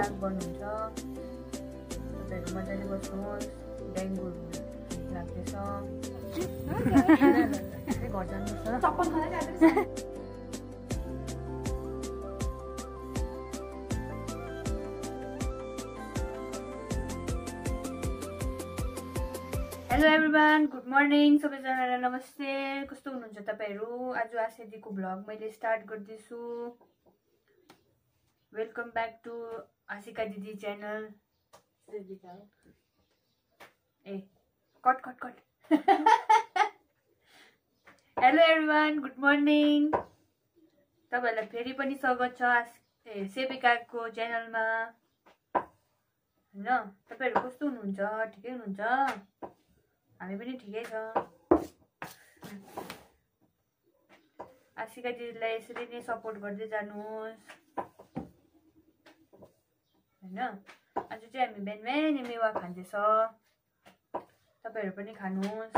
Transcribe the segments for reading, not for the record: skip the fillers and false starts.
साग बन्नुहुन्छ तपाईहरु मजाले बस्नुहोस् डेङ्गु लाग्दैछ घर जानुपर्छ चप्पल खाँदै जाँदैछ हेलो एभ्रिवान गुड मर्निङ सबैजनालाई नमस्ते कस्तो हुनुहुन्छ तपाईहरु आज आशेदीको भ्लग मैले स्टार्ट गर्दैछु वेलकम ब्याक टु आशिका दिदी च्यानल ए cut cut cut hello everyone good morning तपाईहरुलाई फेरि पनि स्वागत छ सेविकाको च्यानलमा हैन तपाईहरु कस्तो हुनुहुन्छ ठिकै हुनुहुन्छ हामी पनि ठिकै छ आशिका दिदीलाई यसरी नै सपोर्ट गर्दै जानुहोस् हैन आज चाहिँ हामी बिहान मेवा खाँदैछ तपाईहरु पनि खानुहोस्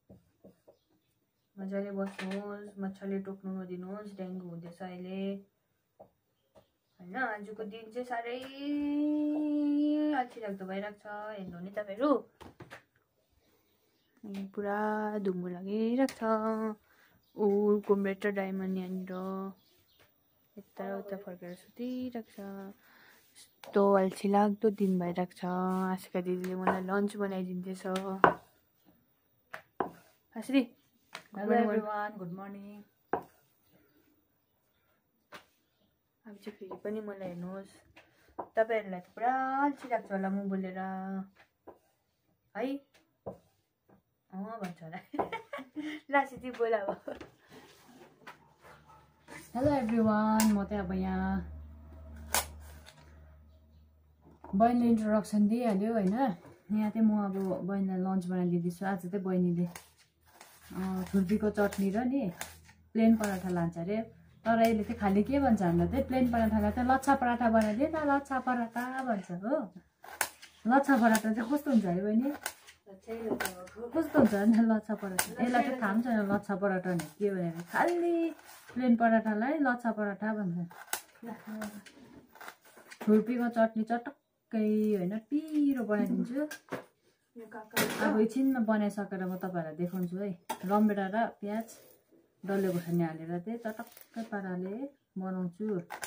मजाले बस्नुहोस् मच्छरले टोक्नु नदिनुहोस् डेङ्गु हुँदैछ अहिले हैन आजको दिन चाहिँ साह्रै अल्छिलाग्दो भइरहेको छ हेर्नु नि तपाईहरु पुरा धुम्म लागिरहेको छ ऊ कुम्रेट र डायमन्ड यहाँनिर यता उता फर्केर सुतिरहेको छ यस्तो अल्छी लाग्दो दिन भइरहेको छ आशिका दिदीले मलाई लन्च बनाइदिँदैछ आश्री हेलो एभ्रिवान गुड मर्निङ अब चाहिँ फेरि पनि मलाई हेर्नुहोस् तपाईहरुलाई त पुरा अल्छी लाग्छ होला म बोलेर है भन्छ होला लासी ती बोला अब हेलो एभ्रिवान म चाहिँ अब यहाँ बहिनीले इन्ट्रोडक्सन दिइहाल्यो होइन यहाँ चाहिँ म अब बहिनीलाई लन्च बनाइदिँदैछु आज चाहिँ बहिनीले छुर्पीको चटनी र नि प्लेन पराठा लान्छ अरे तर यसले चाहिँ खालि के भन्छ हामीलाई चाहिँ प्लेन पराठालाई चाहिँ लच्छा पराठा बनाइदिए न लच्छा पराठा भन्छ हो लच्छा पराठा चाहिँ कस्तो हुन्छ अरे बहिनी कस्तो हुन्छ नि लच्छा पराठा यसलाई चाहिँ थाहा पनि छैन लच्छा पराठा भने के भनेर खालि प्लेन पराठालाई लच्छा पराठा भन्छ छुर्पीको चटनी चटक्कै होइन पिरो बनाइदिन्छु अब एकछिनमा बनाइसकेर म तपाईँहरूलाई देखाउँछु है रमभेडा र प्याज डल्ले खोर्सानी हालेर चाहिँ चटक्कै पाराले बनाउँछु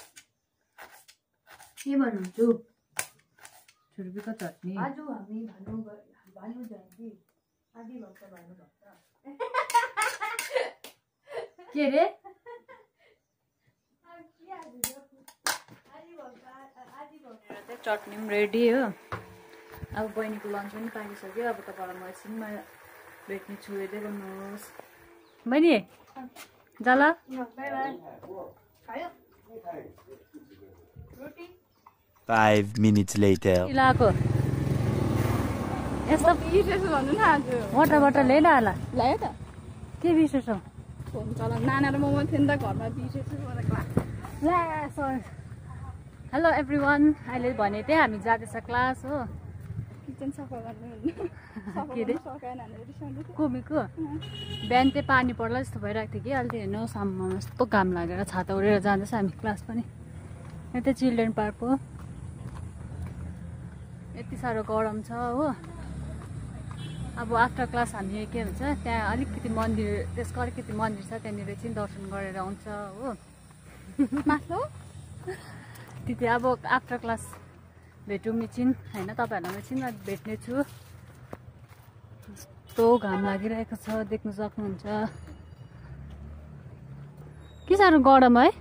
के भन्नुहुन्छ छुर्पीको चटनी आज हामी भानु जयन्ती आदि भक्त भानु भक्त के रे चटनी पनि रेडी हो अब बहिनीको लन्च पनि पाकिसक्यो अब तपाईँलाई म एकछिनमा भेट्ने छु हेर्दै गर्नुहोस् बहिनी जाला 5 minutes later इलाको यस्तो विशेष भन्नु न आज मोटर ल्याएन होला ल्यायो त के विशेष हो फोन चला नाना र मोमो थिएन त घरमा विशेष ला सर हेलो एभ्रिवान अहिले भने चाहिँ हामी जाँदैछ क्लास हो किचन सफा गर्नु के रे कोमीको बिहान चाहिँ पानी पर्ला जस्तो भइरहेको थियो कि अहिले हेर्नु साममा यस्तो घाम लागेर छाता उडेर जाँदैछ हामी क्लास पनि यता चिल्ड्रेन पार्क हो यति साह्रो गरम छ हो अब आफ्टर क्लास हामी के भन्छ त्यहाँ अलिकति मन्दिर त्यसको अलिकति मन्दिर छ त्यहाँनिर चाहिँ दर्शन गरेर आउँछ हो माथि त्यति अब आफ्टर क्लास भेटौँ मिचिन होइन तपाईँहरूलाई मिचिनमा भेट्ने छु यस्तो घाम लागिरहेको छ देख्न सक्नुहुन्छ के साह्रो गरम है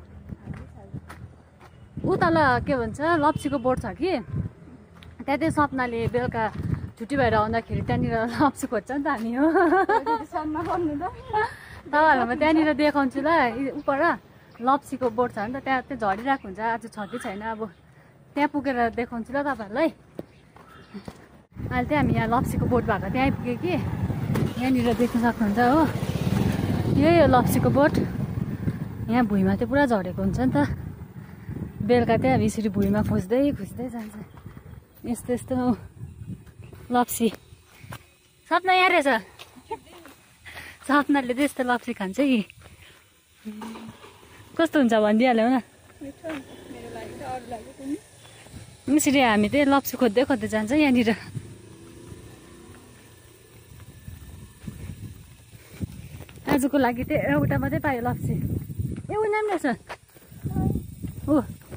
उताल के भन्छ लप्सीको बोट छ कि त्यहाँ चाहिँ सपनाले बेलुका छुट्टी भएर आउँदाखेरि त्यहाँनिर लप्सी खोज्छ नि त हामी हो तपाईँहरूलाई म त्यहाँनिर देखाउँछु ल उपर लप्सीको बोट छ नि त त्यहाँ चाहिँ झरिरहेको हुन्छ आज छ कि छैन अब त्यहाँ पुगेर देखाउँछु ल तपाईँहरूलाई अहिले चाहिँ हामी यहाँ लप्सीको बोट भएको त्यहाँ आइपुग्यो कि यहाँनिर देख्न सक्नुहुन्छ हो यही हो लप्सीको बोट यहाँ भुइँमा चाहिँ पुरा झरेको हुन्छ नि त बेलुका चाहिँ हामी यसरी भुइँमा खोज्दै जान्छ यस्तो यस्तो लप्सी सपना यहाँ रहेछ सपनाले चाहिँ यस्तो लप्सी खान्छ कि कस्तो हुन्छ भनिदिइहाल्यो न यसरी हामी चाहिँ लप्सी खोज्दै खोज्दै जान्छ यहाँनिर। आजको लागि चाहिँ एउटा मात्रै पायो लप्सी। ए ऊ नाम रहेछ ओ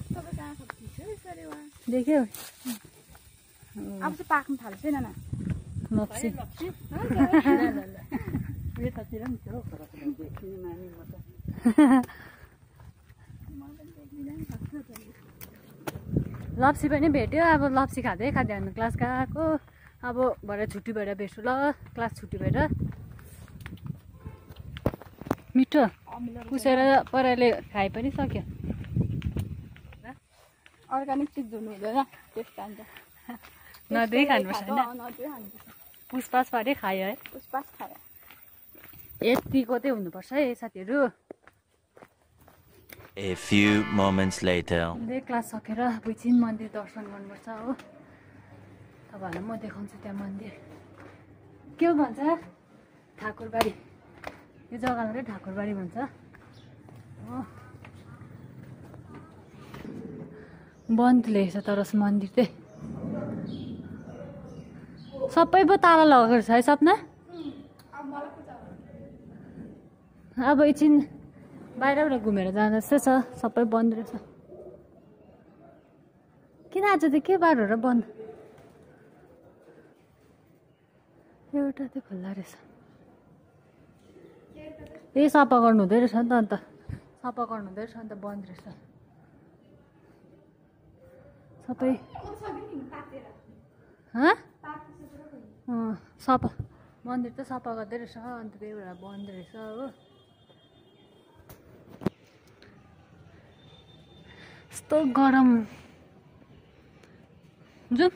देख्यौ अब चाहिँ पाक्नु थाल्छ नाना लप्सी। लप्सी पनि भेट्यो। अब लप्सी खाँदै खाँदै हामी क्लास गएको। अब भरे छुट्टी भएर भेट्छु ल, क्लास छुट्टी भएर। मिठो पुसेर पराले खाइ पनि सक्यो। अर्ग्यानिक चिज हुनु हुँदैन त्यस कारण नदुई खानुपर्छ होइन, पुसपास पारे खायो है। पुसपास खायो यतिको चाहिँ हुनुपर्छ है साथीहरू। A few moments later. Class सकेर एकैछिन मन्दिर दर्शन गर्नुपर्छ हो। तपाईँहरूलाई म देखाउँछु त्यहाँ मन्दिर के भन्छ, ठाकुरबाडी। यो जग्गालाई चाहिँ ठाकुरबाडी भन्छ हो। बन्द लेखेछ तर मन्दिर चाहिँ सबै पो ताला लगाएको रहेछ है सपना। अब एकछिन बाहिरबाट घुमेर जाँदा जस्तै छ, सबै बन्द रहेछ। किन आज चाहिँ के बार हो र बन्द? एउटा चाहिँ खुल्ला रहेछ। ए सफा गर्नु हुँदै रहेछ नि त, अन्त सफा गर्नु हुँदै रहेछ अन्त बन्द रहेछ सबै। सफा मन्दिर त सफा गर्दै रहेछ अन्त त्यही भएर बन्द रहेछ हो। यस्तो गरम जाउँ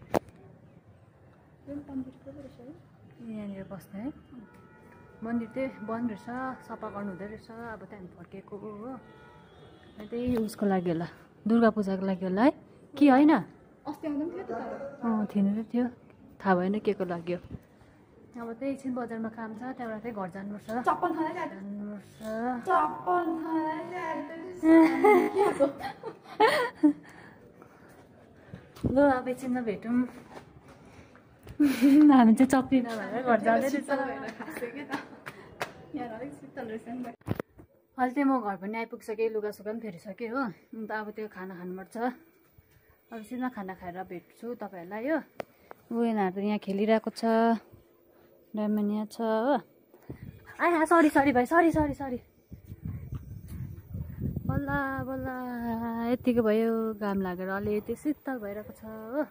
यहाँनिर बस्ने है। मन्दिर चाहिँ बन्द रहेछ, सफा गर्नु हुँदै रहेछ। अब त्यहाँ फर्केको हो। त्यही उसको लागि होला, दुर्गा पूजाको लागि होला है कि होइन? अस्ति आउँदा पनि थियो त थिएन र थियो, थाहा भएन के को लागि हो। अब त्यही एकछिन बजारमा काम छ, त्यहाँबाट चाहिँ घर जानुपर्छ। चप्पल ल अब एकछिनमा भेटौँ। हामी चाहिँ चप्पी नभएर घर जाँदै रहेछ। अहिले चाहिँ म घर पनि आइपुगिसकेँ, लुगासुगा पनि फेरिसकेँ हो। अन्त अब त्यो खाना खानुपर्छ। अब एकछिनमा खाना खाएर भेट्छु तपाईँहरूलाई हो। उनीहरू त यहाँ खेलिरहेको छ, डायमन्ड यहाँ छ हो। आइ सरी सरी भाइ, सरी सरी सरी। बल्ल बल्ल यतिको भयो, घाम लागेर अलिकति शीतल भइरहेको छ हो।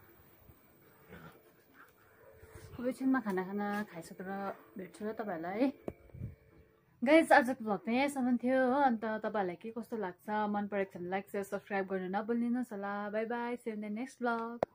अब एकछिनमा खाना खाइसकेर भेट्छु र तपाईँहरूलाई है। गाइज आजको भ्लग चाहिँ यहाँसम्म थियो हो। अन्त तपाईँहरूलाई के कस्तो लाग्छ, मन परेको छ भने लाइक शेयर सब्सक्राइब गर्नु नभुलिदिनुहोस् होला। Bye bye, see you in the next vlog.